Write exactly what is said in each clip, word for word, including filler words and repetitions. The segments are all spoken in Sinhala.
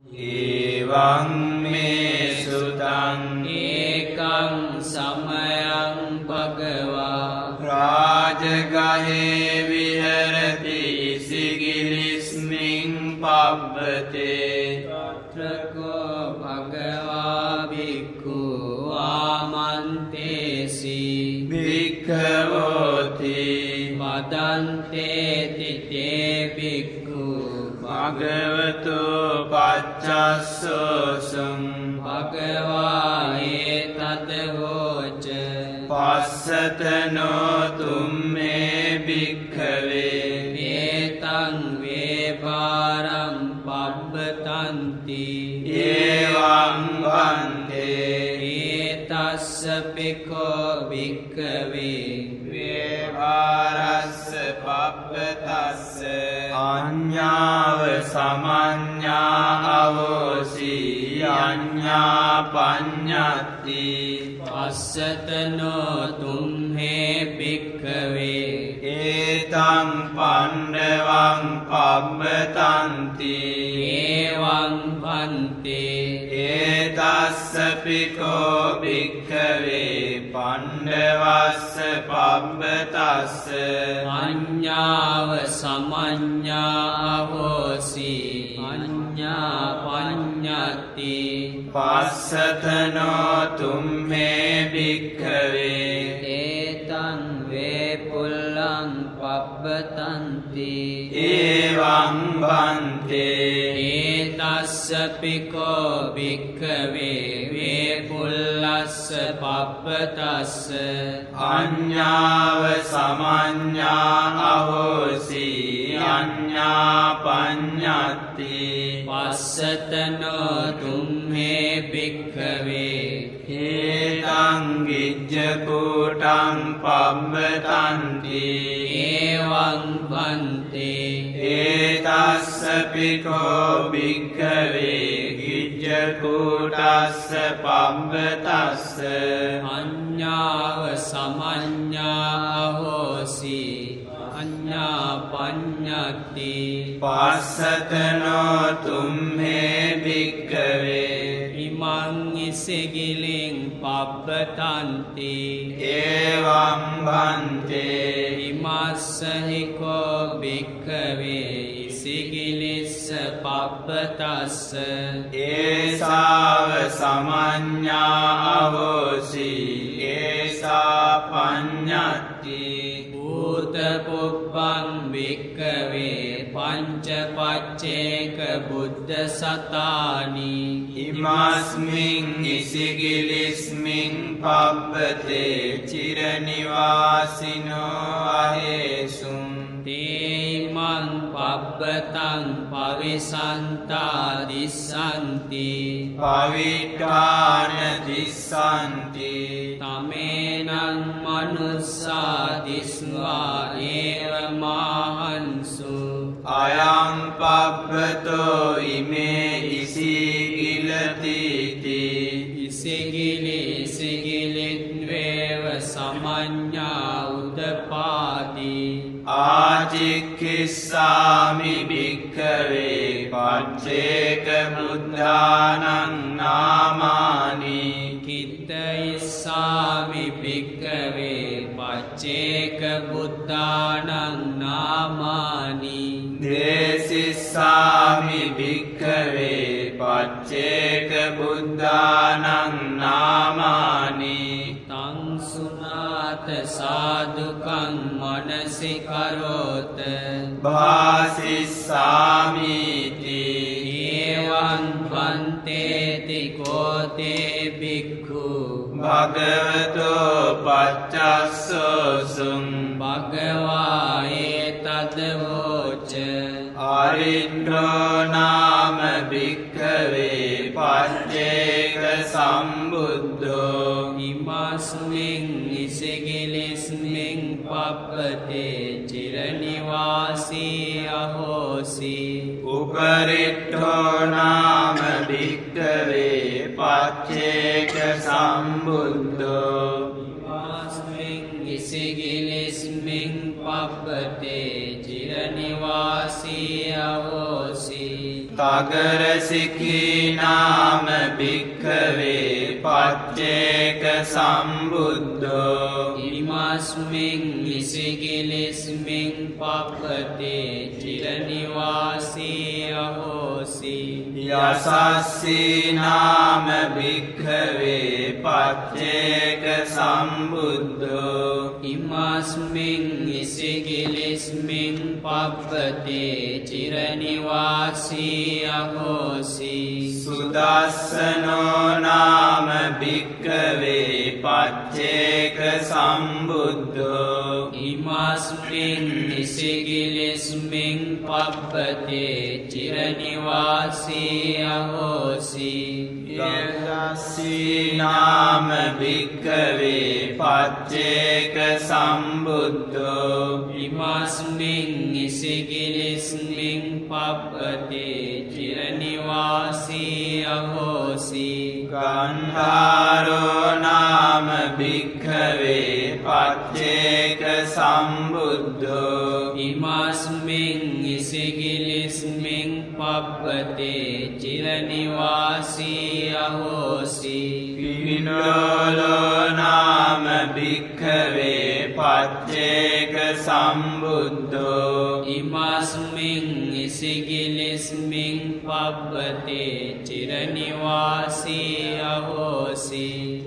Evaṃ me sutaṃ ekaṃ samayaṃ bhagavā rājagahe viharati isigilismiṃ pabbate tatrako bhagavā bhikkhu āmantesi bhikkhavoti vadante tite bhikkhu bhagavato paccassosuṃ bhagavā etat hoca passatano tumme bhikkhave etaṃ vebhāraṃ pabbtanti evaṃ bhante etassa bhikkhō bhikkave vebhārassa pabbtassa aññāva samaññā avosi aññā paññatti passatano tumhe bhikkave etaṃ pandavaṃ pabbtanti evaṃ bhante etassa bhikkhō bhikkave pandavassa pabbtassa aññāva samaññā avosi aññā paññatti passatano tumme bhikkave etaṃ vepullaṃ pabbtanti evaṃ bhante etassa bhikkhō bhikkave vepullassa pabbtassa aññāva samaññā avosi aññā paññatti passatano tumhe bhikkave etaṃ gijjakūtaṃ pabbtanti evaṃ bhante etassa bhikkhō bhikkave gijjakūtassa pabbtassa aññāva samaññā hosi aññā paññatti passatano tumme bhikkave imaṃ isigiliṃ pabbtanti evaṃ bhante imassa hiko bhikkave isigilissa pabbtassa esāva samaññā avosi esā paññatti bhūta pubbam bhikkave panca pacceka buddha satāni imasmiṃ isigilismiṃ pabbate ciranivāsino ahesum te imaṃ pabbataṃ pavisantā dissanti pavittāna dissanti tamenaṃ manussā disvā eva māhansu ayaṃ pabbato ime isigilati isigili isigilitvēva samaññā udapāti ācikkissāmi bhikkave pacceka buddhānaṃ nāmāni kittayissāmi bhikkave pacceka buddhānaṃ nāmāni desissāmi bhikkave pacceka buddhānaṃ nāmāni taṃ sunāta sādhukaṃ manasikarota bhāsissāmīti evaṃ bhantēti kote bhikkhu bhagavato paccassosuṃ bhagavā etat voca ariṭṭho nāma bhikkave pacceka sambuddho imasmiṃ isigilismiṃ pabbate ciranivāsī ahosi upariṭṭho nāma bhikkave pacceka sambuddho imasmiṃ isigilismiṃ pabbate ciranivāsī ahosi tathāgata තගරසිකී නාම භික්ඛවේ පච්චේක සම්බුද්ධෝ ඉමස්මින් ඉසිගිලිස්මින් පප්පතේ චිරනිවාසී අහෝසි යසස්සී නාම භික්ඛවේ පච්චේක සම්බුද්ධෝ ඉමස්මින් ඉසිගිලිස්මින් පප්පතේ චිරනිවාසී අහෝසි සුදස්සනෝ නාම භික්ඛවේ පච්චේක සම්බුද්ධෝ ඉමස්මින් ඉසිගිලිස්මින් පප්පතේ චිරනිවාසී අහෝසි යසස්සී නාම භික්ඛවේ පච්චේක සම්බුද්ධෝ ඉමස්මින් ඉසිගිලිස්මින් පප්පතේ චිරනිවාසී අහෝසි ගන්ධාරෝ නාම භික්ඛවේ පච්චේක සම්බුද්ධෝ ඉමස්මින් ඉසිගිලිස්මින් පප්පතේ චිරනිවාසී අහෝසි පින්නෝලෝ නාම භික්ඛවේ පච්චේක සම්බුද්ධෝ ඉමස්මින් ඉසිගිලිස්මින් පප්පතේ චිරනිවාසී අහෝසි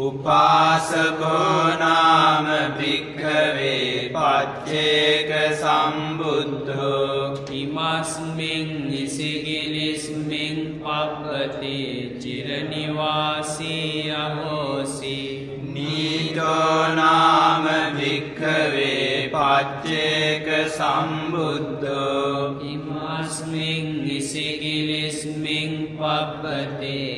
උපාසකෝ නාම භික්ඛවේ පච්චේක සම්බුද්ධෝ ඉමස්මින් ඉසිගිලිස්මින් පප්පතේ චිරනිවාසී අහෝසි නීතෝ නාම භික්ඛවේ පච්චේක සම්බුද්ධෝ ඉමස්මින් ඉසිගිලිස්මින් පප්පතේ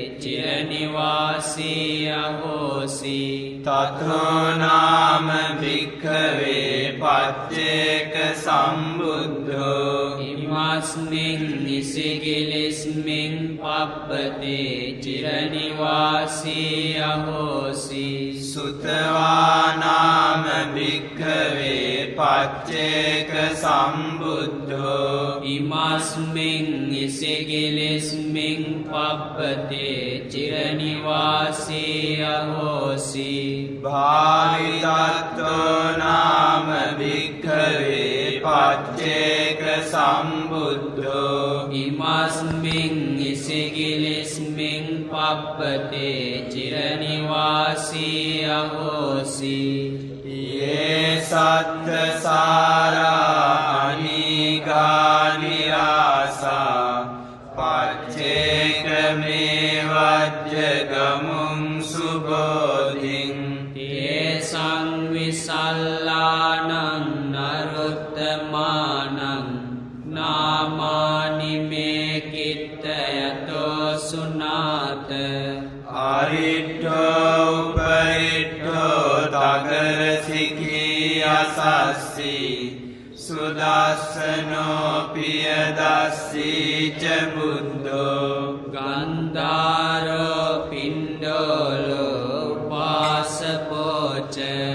චිරනිවාසී අහෝසි තතෝ නාම භික්ඛවේ පච්චේක සම්බුද්ධෝ ඉමස්මින් ඉසිගිලිස්මින් පප්පතේ චිරනිවාසී අහෝසි සුතවා නාම භික්ඛවේ පච්චේක සම්බුද්ධෝ ඉමස්මින් ඉසිගිලිස්මින් පප්පතේ චිරනිවාසී අහෝසි භාවිතත්තෝ නාම භික්ඛවේ පච්චේක සම්බුද්ධෝ ඉමස්මින් ඉසිගිලිස්මින් පප්පතේ චිරනිවාසී අහෝසි යේ සත්ත සාරා අනිගානියාසා පච්චේක මේ වජ්ජ ගමුං සුබෝධින් යේ සංවිසල්ලානං නරුත්තමානං නාමානි මේ කිත්තයතෝ සුනාත අරිට්ඨෝ උපරිට්ඨෝ තගරසිකී අසස්සී සුදස්සනෝ පියදස්සී ච බුද්ධෝ ගන්ධාරෝ පිණ්ඩෝලෝ පාසපෝච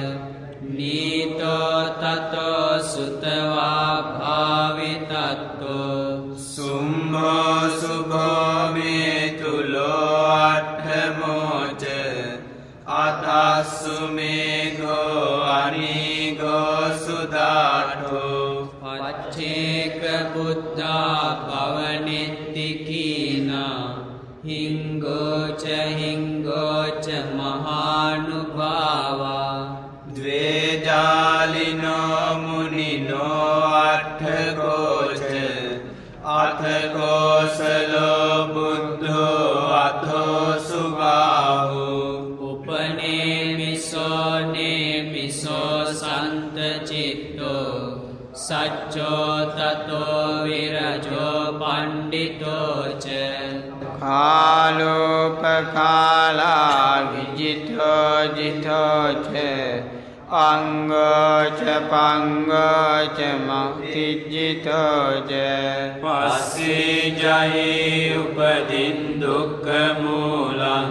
නීතෝ තතෝ සුතවා භාවිතත්තෝ සුම්භෝ සුභෝ මේ තුලෝ අට්ඨමෝච අතස්සු මේඝෝ අනීගෝ සුදාඨෝ පච්චේක බුද්ධා පවනිත්තිකීනා හිංගෝච හිංගෝච මහානුභාවා ද්වේජාලිනෝ මුනිනෝ අට්ඨකෝච අතකෝසලෝ බුද්ධෝ අතෝ සුබාහෝ උපනේමිසෝ නේමිසෝ සන්තචිත්තෝ සච්චෝ තතෝ විරජෝ පණ්ඩිතෝච කාලෝපකාලා විජිතෝ ජිතෝච අංගෝච පංගෝච මක්තිජ්ජිතෝච පස්සේ ජහි උපදින් දුක්ඛ මූලං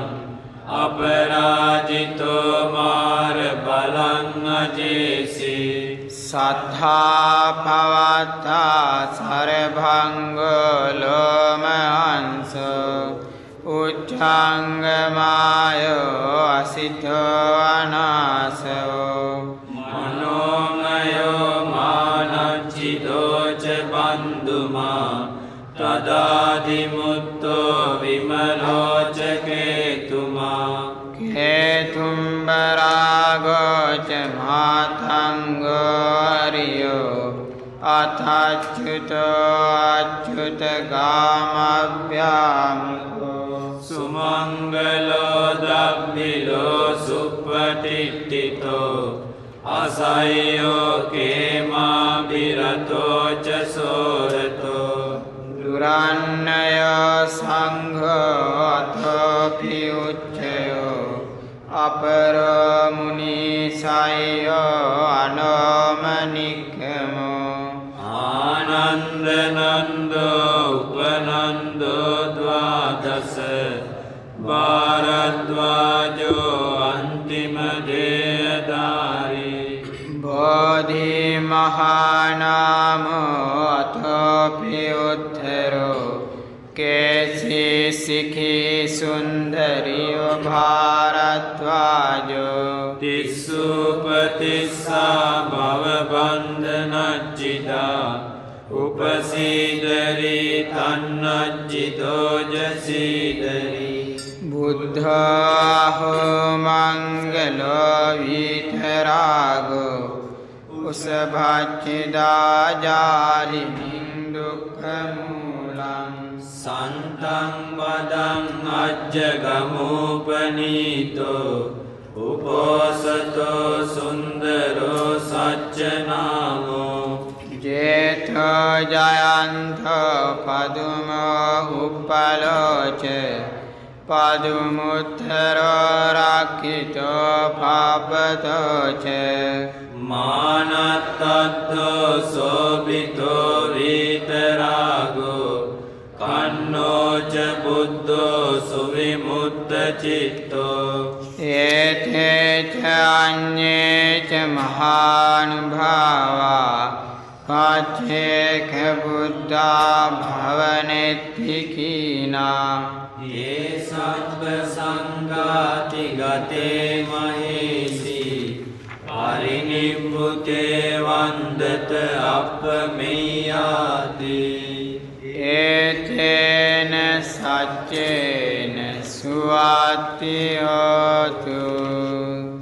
අපරාජිතෝ මාර බලං අජේසී සද්ධා පවත්තා සරභංග ලෝමහං උච්ඡංගමායෝ අසිතෝ අනාසවෝ මනෝමයෝ මානච්චිතෝ ච බන්දුමා තදාදිමුත්තෝ විමලෝ ච කේතුමා කේතුම්බරාගෝ ච මාතංගෝ අරියෝ අතච්චුතෝ අච්චුත ගාමභ්‍යාමකෝ සුමංගලෝ දබ්බිලෝ සුප්පටිට්ඨිතෝ අසය්‍යෝ කේමා බිරතෝ ච සෝරතෝ දුරන්නයෝ සංඝෝ අතෝපි උච්චයෝ අපරෝ මුනිසයෝ අනෝමනික්ඛමෝ ආනන්දනන්දෝ උපනන්දෝ ද්වාදස භාරද්වාජෝ අන්තිම දේයදාරී බෝධි මහානාමෝ අතෝපි උත්තරෝ කේසී සිඛී සුන්දරියෝ භාරද්වාජෝ තිස්සුපතිස්සා භවබන්ධනච්චිතා උපසීදරී තන්නච්චිතෝ ජසීදරී බුද්ධාහෝ මංගලෝ විතරාගෝ උසභච්චිදා ජාලිමින් දුක්ඛමූලං සන්තං වදං අජ්ජගමෝපනීතෝ උපෝසතෝ සුන්දරෝ සච්චනාමෝ ජේතෝ ජයන්තෝ පදුමෝ උප්පලෝච පදුමුත්තරෝ රක්ඛිතෝ පාපතෝච මානත්තද්දෝ සෝබිතෝ විතරාගෝ කන්නෝච බුද්ධෝ සුවිමුත්ත චිත්තෝ ඒතේ ච අඤ්ඤේ ච මහානුභාවා පච්චේක බුද්ධා භවනෙත්ති කීනා ये सत्व संगाति गते महेशी परिनिभुते वन्दत अपमेयाति एतेन सच्चेन सुवाति होतु।